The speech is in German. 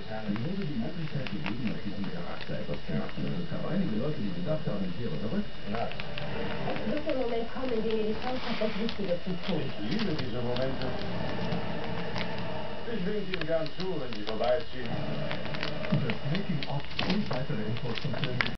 Herren. Mir wurde die Möglichkeit gegeben, aus diesem Charakter etwas zu machen. Es gab einige Leute, die gedacht haben, ich wäre verrückt. Ja. Es wird der Moment kommen, in dem ihr die Chance habt, das Richtige zu tun. Ich liebe diese Momente. Ich winke Ihnen gern zu, wenn Sie vorbeiziehen. Das Making-of und weitere Infos zum Film